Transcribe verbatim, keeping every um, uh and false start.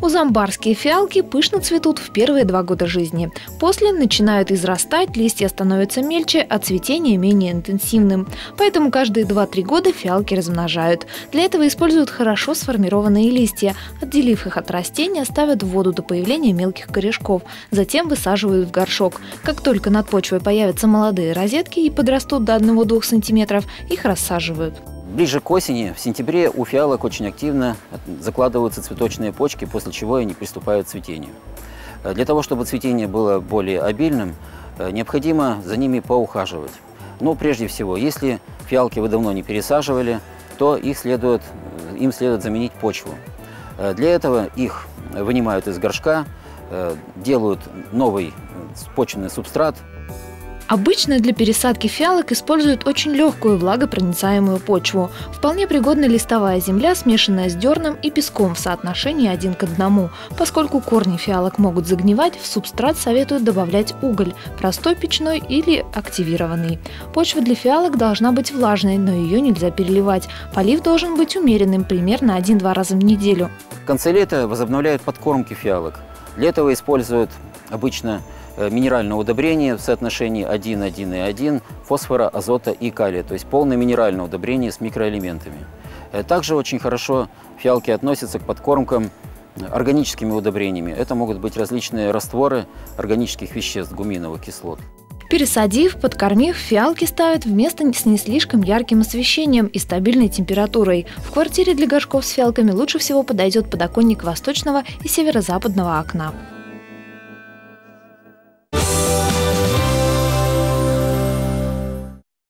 Узамбарские фиалки пышно цветут в первые два года жизни. После начинают израстать, листья становятся мельче, а цветение менее интенсивным. Поэтому каждые два-три года фиалки размножают. Для этого используют хорошо сформированные листья. Отделив их от растения, ставят в воду до появления мелких корешков. Затем высаживают в горшок. Как только над почвой появятся молодые розетки и подрастут до одного-двух сантиметров, их рассаживают. Ближе к осени, в сентябре, у фиалок очень активно закладываются цветочные почки, после чего они приступают к цветению. Для того, чтобы цветение было более обильным, необходимо за ними поухаживать. Но прежде всего, если фиалки вы давно не пересаживали, то их следует, им следует заменить почву. Для этого их вынимают из горшка, делают новый почвенный субстрат. Обычно для пересадки фиалок используют очень легкую влагопроницаемую почву. Вполне пригодна листовая земля, смешанная с дерном и песком в соотношении один к одному. Поскольку корни фиалок могут загнивать, в субстрат советуют добавлять уголь – простой печной или активированный. Почва для фиалок должна быть влажной, но ее нельзя переливать. Полив должен быть умеренным, примерно один-два раза в неделю. В конце лета возобновляют подкормки фиалок. Для этого используют обычно минеральное удобрение в соотношении один один и один фосфора, азота и калия, то есть полное минеральное удобрение с микроэлементами. Также очень хорошо фиалки относятся к подкормкам органическими удобрениями. Это могут быть различные растворы органических веществ, гуминовых кислот. Пересадив, подкормив, фиалки ставят в место с не слишком ярким освещением и стабильной температурой. В квартире для горшков с фиалками лучше всего подойдет подоконник восточного и северо-западного окна.